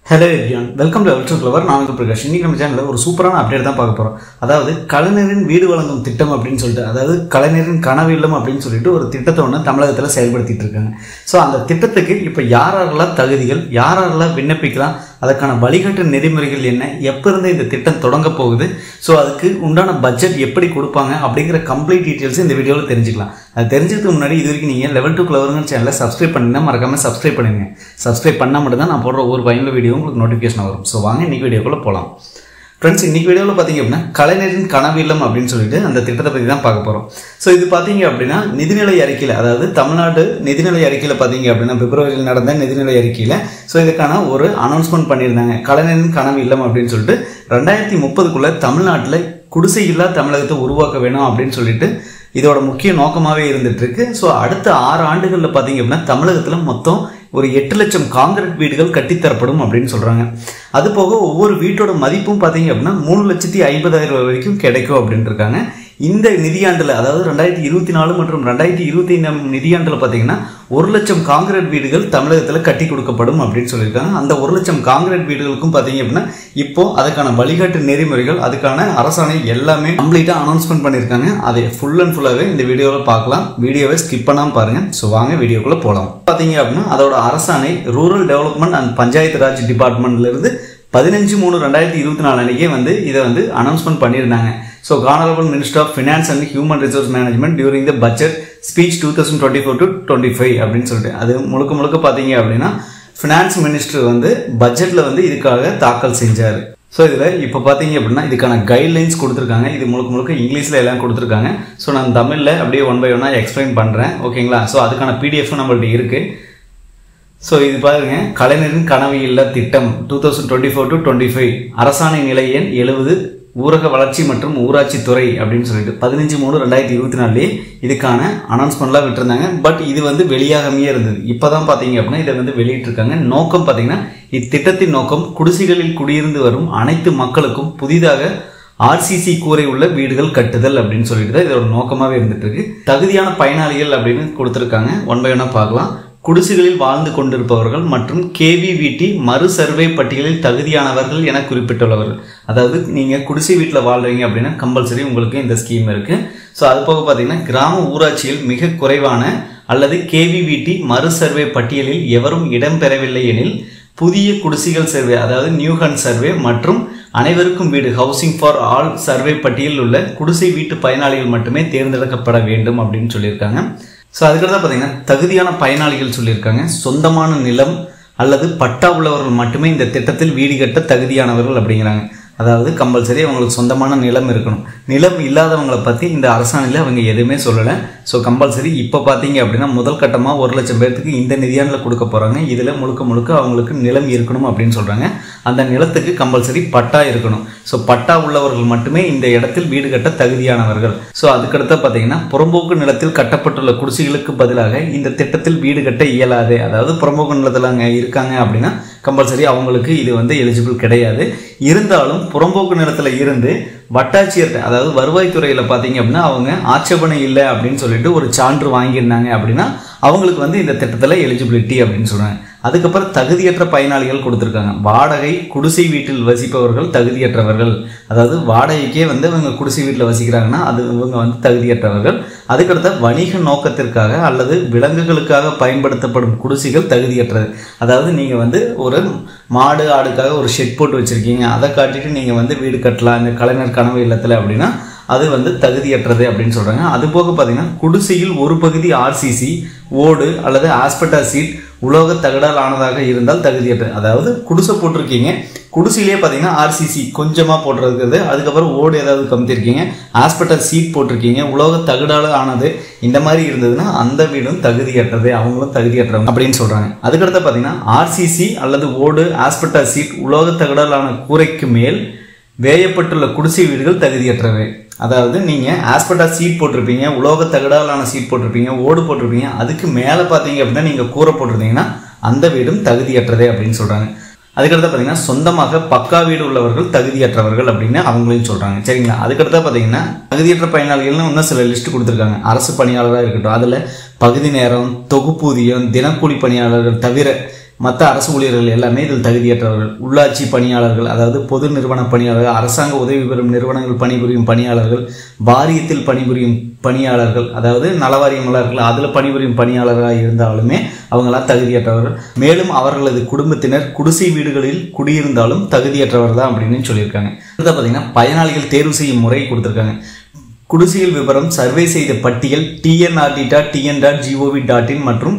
Hello everyone, welcome to Ultra Clever. நான் வந்து பிரகாஷ். இன்னைக்கு நம்ம சேனல்ல ஒரு சூப்பரான அப்டேட் தான் பார்க்க போறோம். அதாவது கலைஞரின் வீடு வழங்கும் திட்டம் அப்படினு சொல்லிட்டு, அதாவது கலைஞரின் கனவு இல்லம் அப்படினு சொல்லிட்டு ஒரு திட்டத்தை ஒன்னு தமிழகத்துல செயல்படுத்திட்டு இருக்காங்க. சோ அந்த திட்டத்துக்கு இப்ப யாரெல்லாம் தகுதிகள், யாரெல்லாம் விண்ணப்பிக்கலாம், அதற்கான வழிகாட்டு நெறிமுறைகள் என்ன, எப்ப இருந்து இந்த திட்டம் தொடங்க போகுது, சோ அதுக்கு உண்டான பட்ஜெட் எப்படி கொடுப்பாங்க அப்படிங்கிற கம்ப்ளீட் டீடைல்ஸ் இந்த வீடியோல தெரிஞ்சுக்கலாம். அது தெரிஞ்சதுக்கு முன்னாடி இதுவரைக்கும் நீங்க லெவல் 2 கிளவர்ங்கிற சேனலை சப்ஸ்கிரைப் பண்ணினா மறக்காம சப்ஸ்கிரைப் பண்ணுங்க. சப்ஸ்கிரைப் பண்ணா மட்டும் தான் நான் போடுற ஒரு பயனுள்ள வீடியோ உங்களுக்கு நோட்டிஃபிகேஷன் வரும். ஸோ வாங்க இன்னைக்கு வீடியோக்குள்ள போகலாம். ஃப்ரெண்ட்ஸ், இன்னைக்கு வீடியோவில் பார்த்தீங்க அப்படின்னா கலைஞரின் கனவு இல்லம் அப்படின்னு சொல்லிட்டு அந்த திட்டத்தை பற்றி தான் பார்க்க போகிறோம். ஸோ இது பார்த்தீங்க அப்படின்னா நிதிநிலை அறிக்கையில், அதாவது தமிழ்நாடு நிதிநிலை அறிக்கையில் பார்த்தீங்க அப்படின்னா பிப்ரவரியில் நடந்த நிதிநிலை அறிக்கையில் ஸோ இதுக்கான ஒரு அனௌன்ஸ்மெண்ட் பண்ணியிருந்தாங்க. கலைஞரின் கனவு இல்லம் அப்படின்னு சொல்லிட்டு 2030க்குள்ள தமிழ்நாட்டில் குடிசை இல்லா தமிழகத்தை உருவாக்க வேணும் அப்படின்னு சொல்லிட்டு இதோட முக்கிய நோக்கமாகவே இருந்துட்டு இருக்கு. ஸோ அடுத்த 6 ஆண்டுகளில் பார்த்தீங்க அப்படின்னா தமிழகத்தில் மொத்தம் ஒரு 8 லட்சம் காங்கிரீட் வீடுகள் கட்டித்தரப்படும் அப்படின்னு சொல்றாங்க. அது போக ஒவ்வொரு வீட்டோட மதிப்பும் பார்த்தீங்க அப்படின்னா 3,50,000 ரூபாய் வரைக்கும் கிடைக்கும் அப்படின்னு இருக்காங்க. இந்த நிதியாண்டில், அதாவது 2024 மற்றும் 2025 நிதியாண்டில் பார்த்தீங்கன்னா 1 லட்சம் காங்கிரீட் வீடுகள் தமிழகத்தில் கட்டி கொடுக்கப்படும் அப்படின்னு சொல்லியிருக்காங்க. அந்த 1 லட்சம் காங்கிரீட் வீடுகளுக்கும் பார்த்தீங்க அப்படின்னா இப்போ அதுக்கான வழிகாட்டு நெறிமுறைகள், அதுக்கான அரசாணை எல்லாமே கம்ப்ளீட்டாக அனௌன்ஸ்மெண்ட் பண்ணியிருக்காங்க. அதை ஃபுல் அண்ட் ஃபுல்லாகவே இந்த வீடியோவில் பார்க்கலாம். வீடியோவை ஸ்கிப் பண்ணாமல் பாருங்க. ஸோ வாங்க வீடியோக்குள்ளே போகலாம். பார்த்தீங்க அப்படின்னா அதோட அரசாணை rural development and Panchayat Raj டிபார்ட்மெண்ட்ல இருந்து 15/3/2024 அன்னைக்கே இதை அனௌன்ஸ்மெண்ட் பண்ணியிருந்தாங்க. So honourable minister of finance and human resource management during the budget speech 2024-25 அப்படின்னு சொல்லிட்டு அது முழுக்க பார்த்தீங்க அப்படின்னா ஃபினான்ஸ் மினிஸ்டர் பட்ஜெட்ல இதுக்காக தாக்கல் செஞ்சார். ஸோ இதில் இப்போ பார்த்தீங்க அப்படின்னா இதுக்கான கைட்லைன்ஸ் கொடுத்துருக்காங்க. இது முழுக்க இங்கிலீஷில் எல்லாம் கொடுத்துருக்காங்க. ஸோ நான் தமிழில் அப்படியே 1 by 1 எக்ஸ்பிளைன் பண்ணுறேன், ஓகேங்களா? ஸோ அதுக்கான பிடிஎஃப் நம்மள்ட்ட இருக்குது. ஸோ இது பாருங்க, கலைஞரின் கனவு இல்ல திட்டம் 2024-25 அரசாணை நிலை எண் 70 ஊரக வளர்ச்சி மற்றும் ஊராட்சி துறை அப்படின்னு சொல்லிட்டு 15/3/2024 இதுக்கான அனௌன்ஸ்மெண்ட்லாம் விட்டுருந்தாங்க. பட் இது வெளியாகவே இருந்தது. இப்போதான் பார்த்தீங்க அப்படின்னா இதை வெளியிட்டிருக்காங்க. நோக்கம் பார்த்தீங்கன்னா இத்திட்டத்தின் நோக்கம் குடிசைகளில் குடியிருந்து வரும் அனைத்து மக்களுக்கும் புதிதாக RCC கூரை உள்ள வீடுகள் கட்டுதல் அப்படின்னு சொல்லிட்டு தான் இதோட நோக்கமாகவே இருந்துட்டு இருக்கு. தகுதியான பயனாளிகள் அப்படின்னு கொடுத்துருக்காங்க. 1 by 1 பார்க்கலாம். குடிசைகளில் வாழ்ந்து கொண்டிருப்பவர்கள் மற்றும் KVVT மறு சர்வே பட்டியலில் தகுதியானவர்கள் என குறிப்பிட்டுள்ளவர்கள். அதாவது நீங்க குடிசை வீட்டில் வாழ்றீங்க அப்படின்னா கம்பல்சரி உங்களுக்கு இந்த ஸ்கீம் இருக்கு. ஸோ அது போக பார்த்தீங்கன்னா கிராம ஊராட்சியில் மிக குறைவான அல்லது KVVT மறு சர்வே பட்டியலில் எவரும் இடம்பெறவில்லை எனில் புதிய குடிசைகள் சர்வே, அதாவது நியூ ஹன் சர்வே மற்றும் அனைவருக்கும் வீடு ஹவுசிங் ஃபார் ஆல் சர்வே பட்டியலில் உள்ள குடிசை வீட்டு பயனாளிகள் மட்டுமே தேர்ந்தெடுக்கப்பட வேண்டும் அப்படின்னு சொல்லியிருக்காங்க. ஸோ அதுக்கடுத்து பார்த்தீங்கன்னா தகுதியான பயனாளிகள் சொல்லியிருக்காங்க. சொந்தமான நிலம் அல்லது பட்டா உள்ளவர்கள் மட்டுமே இந்த திட்டத்தில் வீடு கட்ட தகுதியானவர்கள் அப்படிங்கிறாங்க. அதாவது கம்பல்சரி அவங்களுக்கு சொந்தமான நிலம் இருக்கணும். நிலம் இல்லாதவங்களை பற்றி இந்த அரசாணையில் அவங்க எதுவுமே சொல்லலை. ஸோ கம்பல்சரி இப்போ பார்த்தீங்க அப்படின்னா முதல் கட்டமாக 1 லட்சம் பேர்த்துக்கு இந்த நிதியாண்டில் கொடுக்க போகிறாங்க. இதில் முழுக்க அவங்களுக்கு நிலம் இருக்கணும் அப்படின்னு சொல்கிறாங்க. அந்த நிலத்துக்கு கம்பல்சரி பட்டா இருக்கணும். ஸோ பட்டா உள்ளவர்கள் மட்டுமே இந்த இடத்தில் வீடு கட்ட தகுதியானவர்கள். ஸோ அதுக்கடுத்து பார்த்தீங்கன்னா புறம்போக்கு நிலத்தில் கட்டப்பட்டுள்ள குடிசைகளுக்கு பதிலாக இந்த திட்டத்தில் வீடு கட்ட இயலாது, அதாவது புறம்போக்கு நிலத்தில் அங்கே இருக்காங்க அப்படின்னா கம்பல்சரி அவங்களுக்கு இது எலிஜிபிள் கிடையாது. இருந்தாலும் புறம்போக்கு நிலத்தில் இருந்து வட்டாட்சியர், அதாவது வருவாய்த்துறையில் பார்த்தீங்க அப்படின்னா அவங்க ஆட்சேபனை இல்லை அப்படின்னு சொல்லிட்டு ஒரு சான்று வாங்கியிருந்தாங்க அப்படின்னா அவங்களுக்கு இந்த திட்டத்தில் எலிஜிபிலிட்டி அப்படின்னு சொல்றாங்க. அதுக்கப்புறம் தகுதியற்ற பயனாளிகள் கொடுத்துருக்காங்க. வாடகை குடிசை வீட்டில் வசிப்பவர்கள் தகுதியற்றவர்கள், அதாவது வாடகைக்கே இவங்க குடிசை வீட்டில் வசிக்கிறாங்கன்னா அது இவங்க தகுதியற்றவர்கள். அதுக்கடுத்த வணிக நோக்கத்திற்காக அல்லது விலங்குகளுக்காக பயன்படுத்தப்படும் குடிசைகள் தகுதியற்றது. அதாவது நீங்க ஒரு மாடு ஆடுக்காக ஒரு ஷெட் போட்டு வச்சிருக்கீங்க, அதை காட்டிட்டு நீங்க வீடு கட்டலாம் இந்த கலைஞர் கனவு இல்லத்தில் அப்படின்னா அது தகுதியற்றது அப்படின்னு சொல்றாங்க. அது போக பார்த்தீங்கன்னா குடிசையில் ஒரு பகுதி RCC ஓடு அல்லது ஆஸ்பெட்டா சீட் உலோக தகடால் ஆனதாக இருந்தால் தகுதியற்றது. அதாவது குடிசை போட்டிருக்கீங்க, குடிசையிலே பார்த்தீங்கன்னா RCC கொஞ்சமாக போட்டிருக்குது, அதுக்கப்புறம் ஓடு ஏதாவது கமுத்திருக்கீங்க, ஆஸ்பெட்டா சீட் போட்டிருக்கீங்க, உலோக தகடால் ஆனது, இந்த மாதிரி இருந்ததுன்னா அந்த வீடும் தகுதியற்றது, அவங்களும் தகுதியற்றவங்க அப்படின்னு சொல்றாங்க. அதுக்கடுத்து பார்த்தீங்கன்னா RCC அல்லது ஓடு ஆஸ்பெட்டா சீட் உலோக தகடால் ஆன கூரைக்கு மேல் வேயப்பட்டுள்ள குடிசை வீடுகள் தகுதியற்றவை. அதாவது நீங்க ஆஸ்பெட்டா சீட் போட்டிருப்பீங்க, உலோக தகடாலான சீட் போட்டிருப்பீங்க, ஓடு போட்டிருப்பீங்க, அதுக்கு மேலே பார்த்தீங்க அப்படின்னா நீங்க கூரை போட்டிருந்தீங்கன்னா அந்த வீடும் தகுதியற்றதே அப்படின்னு சொல்றாங்க. அதுக்கடுத்து பார்த்தீங்கன்னா சொந்தமாக பக்கா வீடு உள்ளவர்கள் தகுதியற்றவர்கள் அப்படின்னு அவங்களையும் சொல்றாங்க. சரிங்களா? அதுக்கடுத்து பார்த்தீங்கன்னா தகுதியற்ற பயனாளிகள்னு இன்னும் சில லிஸ்ட் கொடுத்துருக்காங்க. அரசு பணியாளராக இருக்கட்டும், அதுல பகுதி நேரம், தொகுப்பூதியம், தினக்கூலி பணியாளர்கள் தவிர மற்ற அரசு ஊழியர்கள் எல்லாமே இதில் தகுதியற்றவர்கள். உள்ளாட்சி பணியாளர்கள், அதாவது பொது நிறுவன பணியாளர்கள், அரசாங்க உதவி பெறும் நிறுவனங்கள் பணிபுரியும் பணியாளர்கள், வாரியத்தில் பணிபுரியும் பணியாளர்கள், அதாவது நலவாரியங்களாக இருக்குல்ல அதில் பணிபுரியும் பணியாளர்களாக இருந்தாலுமே அவங்களாம் தகுதியற்றவர்கள். மேலும் அவர்களது குடும்பத்தினர் குடிசை வீடுகளில் குடியிருந்தாலும் தகுதியற்றவர் தான் அப்படின்னு சொல்லியிருக்காங்க. அடுத்த பார்த்தீங்கன்னா பயனாளிகள் தேர்வு செய்யும் முறை கொடுத்துருக்காங்க. குடிசைகள் விவரம் சர்வே செய்த பட்டியல் tnrd.tn.gov.in மற்றும்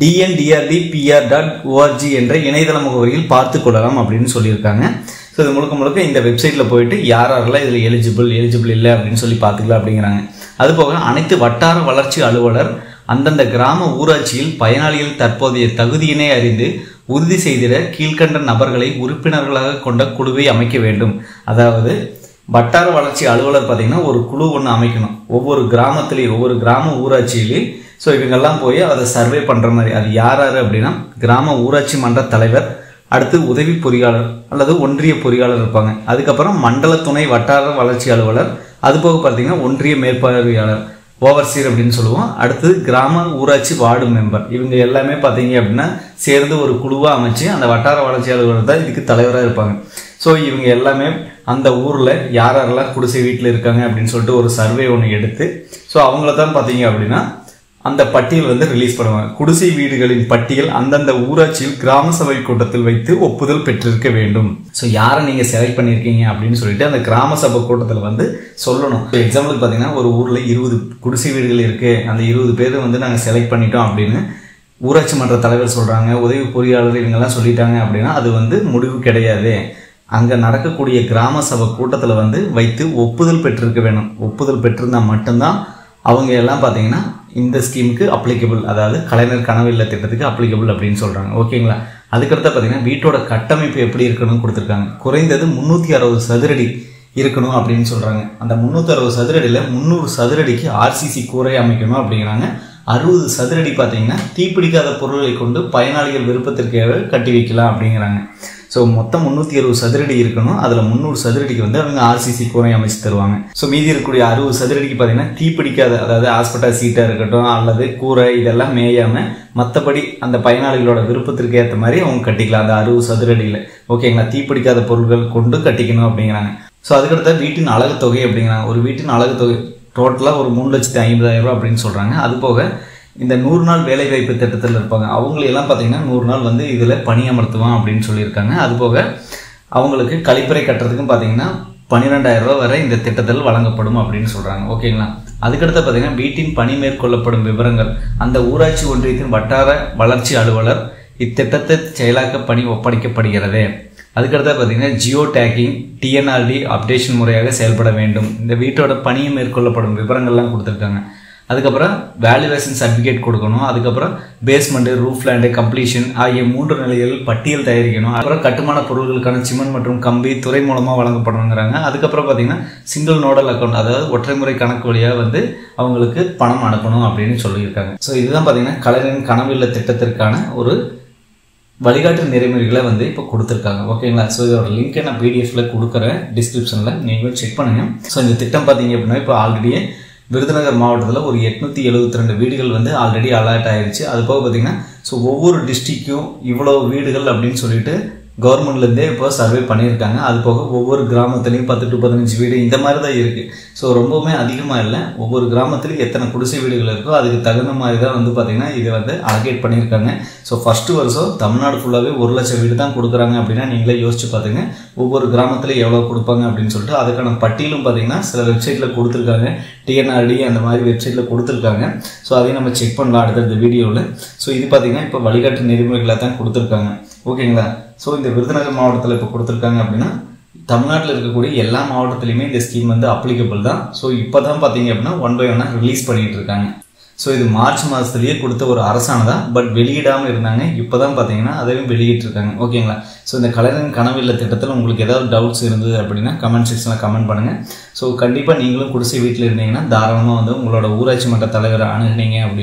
dndrdpr.org என்ற இணையதள முகவரியில் பார்த்து கொள்ளலாம் அப்படின்னு சொல்லியிருக்காங்க. ஸோ இது முழுக்க இந்த வெப்சைட்டில் போயிட்டு யாரெல்லாம் இதில் எலிஜிபிள் இல்லை அப்படின்னு சொல்லி பார்த்துக்கலாம் அப்படிங்கிறாங்க. அதுபோக அனைத்து வட்டார வளர்ச்சி அலுவலர் அந்தந்த கிராம ஊராட்சியில் பயனாளிகள் தற்போதைய தகுதியினை அறிந்து உறுதி செய்திட கீழ்கண்ட நபர்களை உறுப்பினர்களாக கொண்ட குழுவை அமைக்க வேண்டும். அதாவது வட்டார வளர்ச்சி அலுவலர் பார்த்தீங்கன்னா ஒரு குழு ஒன்று அமைக்கணும் ஒவ்வொரு கிராமத்திலையும், ஒவ்வொரு கிராம ஊராட்சியிலையும். ஸோ இவங்கெல்லாம் போய் அதை சர்வே பண்ணுற மாதிரி. அது யார் அப்படின்னா கிராம ஊராட்சி மன்ற தலைவர், அடுத்து உதவி பொறியாளர் அல்லது ஒன்றிய பொறியாளர் இருப்பாங்க. அதுக்கப்புறம் மண்டல துணை வட்டார வளர்ச்சி அலுவலர், அதுபோக பார்த்தீங்கன்னா ஒன்றிய மேற்பார்வையாளர் ஓவர்சீர் அப்படின்னு சொல்லுவோம். அடுத்து கிராம ஊராட்சி வார்டு மெம்பர். இவங்க எல்லாமே பார்த்தீங்க அப்படின்னா சேர்ந்து ஒரு குழுவாக அமைச்சு அந்த வட்டார வளர்ச்சி அலுவலர் தான் இதுக்கு தலைவராக இருப்பாங்க. ஸோ இவங்க எல்லாமே அந்த ஊரில் யாரெல்லாம் குடிசை வீட்டில் இருக்காங்க அப்படின்னு சொல்லிட்டு ஒரு சர்வே ஒன்று எடுத்து ஸோ அவங்கள தான் பார்த்தீங்க அப்படின்னா அந்த பட்டியல் வந்து ரிலீஸ் பண்ணுவாங்க. குடிசை வீடுகளின் பட்டியல் அந்தந்த ஊராட்சியில் கிராம சபை கூட்டத்தில் வைத்து ஒப்புதல் பெற்றிருக்க வேண்டும். ஸோ யாரை நீங்கள் செலக்ட் பண்ணியிருக்கீங்க அப்படின்னு சொல்லிட்டு அந்த கிராம சபை கூட்டத்தில் வந்து சொல்லணும். இப்போ எக்ஸாம்பிளுக்கு பார்த்தீங்கன்னா ஒரு ஊரில் 20 குடிசை வீடுகள் இருக்குது, அந்த 20 பேர் வந்து நாங்கள் செலக்ட் பண்ணிட்டோம் அப்படின்னு ஊராட்சி மன்ற தலைவர் சொல்கிறாங்க, உதவி பொறியாளர் இவங்கெல்லாம் சொல்லிட்டாங்க அப்படின்னா அது வந்து முடிவு கிடையாது. அங்கே நடக்கக்கூடிய கிராம சபை கூட்டத்தில் வந்து வைத்து ஒப்புதல் பெற்றிருக்க வேணும். ஒப்புதல் பெற்றிருந்தால் மட்டும்தான் அவங்க எல்லாம் பார்த்தீங்கன்னா இந்த ஸ்கீமுக்கு அப்ளிகபிள், அதாவது கலைஞர் கனவு இல்ல திட்டத்துக்கு அப்ளிகபிள் அப்படின்னு சொல்கிறாங்க. ஓகேங்களா. அதுக்கடுத்து பார்த்தீங்கன்னா வீட்டோட கட்டமைப்பு எப்படி இருக்கணும்னு கொடுத்துருக்காங்க. குறைந்தது 360 சதுரடி இருக்கணும் அப்படின்னு சொல்கிறாங்க. அந்த 360 சதுரடியில் 300 சதுரடிக்கு ஆர்சிசி கூரை அமைக்கணும் அப்படிங்கிறாங்க. 60 சதுரடி பார்த்தீங்கன்னா தீப்பிடிக்காத பொருட்களை கொண்டு பயனாளிகள் விருப்பத்திற்காக கட்டி வைக்கலாம் அப்படிங்கிறாங்க. ஸோ மொத்தம் 360 சதுரடி இருக்கணும். அதில் 300 சதுரடிக்கு வந்து அவங்க ஆர்சிசி கூரை அமைச்சு தருவாங்க. ஸோ மீதி இருக்கக்கூடிய 60 சதுரடிக்கு பார்த்தீங்கன்னா தீப்பிடிக்காத, அதாவது ஹாஸ்பிட்டல் சீட்டாக இருக்கட்டும் அல்லது கூரை இதெல்லாம் மேயாமல் மற்றபடி அந்த பயனாளிகளோட விருப்பத்திற்கு ஏற்ற மாதிரி அவங்க கட்டிக்கலாம் அந்த 60 சதுரடியில். ஓகேங்களா. தீப்பிடிக்காத பொருட்கள் கொண்டு கட்டிக்கணும் அப்படிங்கிறாங்க. ஸோ அதுக்கடுத்த வீட்டின் அழகு தொகை அப்படிங்கிறாங்க. ஒரு வீட்டின் அழகு தொகை டோட்டலாக ஒரு 3,50,000 அப்படின்னு சொல்கிறாங்க. அது போக இந்த 100 நாள் வேலைவாய்ப்பு திட்டத்தில் இருப்பாங்க அவங்களெல்லாம் பார்த்தீங்கன்னா 100 நாள் வந்து இதில் பணியமர்த்துவான் அப்படின்னு சொல்லியிருக்காங்க. அதுபோக அவங்களுக்கு கழிப்பறை கட்டுறதுக்கும் பார்த்தீங்கன்னா 12,000 ரூபா வரை இந்த திட்டத்தில் வழங்கப்படும் அப்படின்னு சொல்கிறாங்க. ஓகேங்களா. அதுக்கடுத்து பார்த்தீங்கன்னா வீட்டின் பணி மேற்கொள்ளப்படும் விவரங்கள் அந்த ஊராட்சி ஒன்றியத்தின் வட்டார வளர்ச்சி அலுவலர் இத்திட்டத்தை செயலாக்க பணி ஒப்படைக்கப்படுகிறது. அதுக்கடுத்து பார்த்தீங்கன்னா ஜியோ டேக்கிங் டிஎன்ஆர்டி அப்டேஷன் முறையாக செயல்பட வேண்டும். இந்த வீட்டோட பணியை மேற்கொள்ளப்படும் விவரங்கள்லாம் கொடுத்துருக்காங்க. அதுக்கப்புறம் வேல்யூவேஷன் சர்டிஃபிகேட் கொடுக்கணும். அதுக்கப்புறம் பேஸ்மெண்ட்டு, ரூஃப் லேண்டு, கம்ப்ளீஷன் ஆகிய 3 நிலைகளில் பட்டியல் தயாரிக்கணும். அப்புறம் கட்டுமான பொருட்களுக்கான சிமெண்ட் மற்றும் கம்பி துறை மூலமாக வழங்கப்படணுங்கிறாங்க. அதுக்கப்புறம் பார்த்தீங்கன்னா சிங்கிள் நோடல் அக்கௌண்ட், அதாவது ஒற்றைமுறை கணக்கு வழியாக வந்து அவங்களுக்கு பணம் அனுப்பணும் அப்படின்னு சொல்லியிருக்காங்க. ஸோ இதுதான் பார்த்தீங்கன்னா கலைஞரின் கனவு இல்ல திட்டத்திற்கான ஒரு வழிகாட்டு நெறிமுறைகளை வந்து இப்போ கொடுத்துருக்காங்க. ஓகேங்களா. ஸோ இதோட லிங்க்கை நான் பிடிஎஃப்ல கொடுக்குறேன் டிஸ்கிரிப்ஷனில், நீங்களும் செக் பண்ணுங்கள். ஸோ இந்த திட்டம் பார்த்தீங்க அப்படின்னா இப்போ ஆல்ரெடியே விருதுநகர் மாவட்டத்தில் ஒரு 872 வீடுகள் வந்து ஆல்ரெடி அலாட் ஆயிடுச்சு. அது போக பார்த்தீங்கன்னா ஸோ ஒவ்வொரு டிஸ்ட்ரிக்டும் இவ்வளோ வீடுகள் அப்படின்னு சொல்லிட்டு கவர்மெண்ட்லேருந்தே இப்போ சர்வே பண்ணியிருக்காங்க. அது போக ஒவ்வொரு கிராமத்துலேயும் 10 to 15 வீடு இந்த மாதிரி தான் இருக்குது. ஸோ ரொம்பவுமே அதிகமாக இல்லை. ஒவ்வொரு கிராமத்துலையும் எத்தனை குடிசை வீடுகள் இருக்கோ அதுக்கு தகுந்த மாதிரி தான் வந்து பார்த்திங்கன்னா இதை வந்து அலோகேட் பண்ணியிருக்காங்க. ஸோ ஃபஸ்ட்டு வருஷம் தமிழ்நாடு ஃபுல்லாகவே 1 லட்சம் வீடு தான் கொடுக்குறாங்க அப்படின்னா நீங்களே யோசிச்சு பார்த்துங்க ஒவ்வொரு கிராமத்துலையும் எவ்வளோ கொடுப்பாங்க அப்படின்னு சொல்லிட்டு அதுக்கான பட்டியலும் பார்த்திங்கன்னா சில வெப்சைட்டில் கொடுத்துருக்காங்க. டிஎன்ஆர்டி அந்த மாதிரி வெப்சைட்டில் கொடுத்துருக்காங்க. ஸோ அதையும் நம்ம செக் பண்ணலாம் அடுத்த வீடியோவில். ஸோ இது பார்த்திங்கன்னா இப்போ வழிகாட்டு நெறிமுறைகளை தான் கொடுத்துருக்காங்க. ஓகேங்களா. ஸோ இந்த விருதுநகர் மாவட்டத்தில் இப்போ கொடுத்துருக்காங்க அப்படின்னா தமிழ்நாட்டில் இருக்கக்கூடிய எல்லா மாவட்டத்திலையுமே இந்த ஸ்கீம் வந்து அப்ளிகபிள் தான். ஸோ இப்போ தான் பார்த்தீங்க அப்படின்னா 1 by 1 ரிலீஸ் பண்ணிட்டு இருக்காங்க. ஸோ இது மார்ச் மாதத்துலேயே கொடுத்த ஒரு அரசாணை தான், பட் வெளியிடாமல் இருந்தாங்க. இப்போ தான் பார்த்தீங்கன்னா அதையும் வெளியிட்டிருக்காங்க. ஓகேங்களா. ஸோ இந்த கலைஞரின் கனவு இல்ல திட்டத்தில் உங்களுக்கு ஏதாவது டவுட்ஸ் இருந்தது அப்படின்னா கமெண்ட் செக்ஷனில் கமெண்ட் பண்ணுங்கள். ஸோ கண்டிப்பாக நீங்களும் குடிசை வீட்டில் இருந்தீங்கன்னா தாராளமாக வந்து உங்களோட ஊராட்சி மன்ற தலைவரை அணுகுனீங்க அப்படின்னா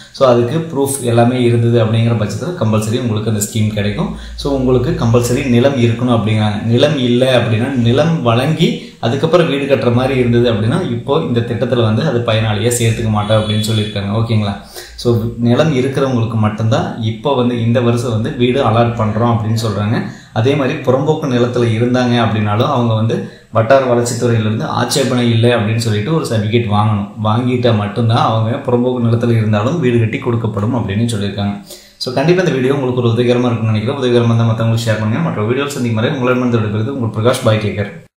ஸோ அதுக்கு ப்ரூஃப் எல்லாமே இருந்தது அப்படிங்கிற பட்சத்தில் கம்பல்சரி உங்களுக்கு அந்த ஸ்கீம் கிடைக்கும். ஸோ உங்களுக்கு கம்பல்சரி நிலம் இருக்கணும் அப்படிங்கிறாங்க. நிலம் இல்லை அப்படின்னா நிலம் வழங்கி அதுக்கப்புறம் வீடு கட்டுற மாதிரி இருந்தது அப்படின்னா இப்போ இந்த திட்டத்தில் வந்து அது பயனாளியாக சேர்த்துக்க மாட்டோம் அப்படின்னு சொல்லியிருக்காங்க. ஓகேங்களா? ஸோ நிலம் இருக்கிறவங்களுக்கு மட்டும்தான் இப்போ வந்து இந்த வருஷம் வந்து வீடு அலாட் பண்ணுறோம் அப்படின்னு சொல்கிறாங்க. அதே மாதிரி புறம்போக்கு நிலத்தில் இருந்தாங்க அப்படின்னாலும் அவங்க வந்து வட்டார வளர்ச்சித்துறையிலேருந்து ஆட்சேபனை இல்லை அப்படின்னு சொல்லிட்டு ஒரு சர்டிஃபிகேட் வாங்கணும். வாங்கிட்டால் மட்டும்தான் அவங்க புறம்போக்கு நிலத்தில் இருந்தாலும் வீடு கட்டி கொடுக்கப்படும் அப்படின்னு சொல்லியிருக்காங்க. ஸோ கண்டிப்பாக இந்த வீடியோ உங்களுக்கு ஒரு உதவிகரமாக இருக்குன்னு நினைக்கிறேன். உதவிகரமாக இருந்தால் மற்றவங்களுக்கு ஷேர் பண்ணுங்கள். மற்ற வீடியோஸ் சந்திக்கும் வரை உங்களிடமிருந்து விடைபெறுவது உங்கள் பிரகாஷ் பாய் கேக்கர்.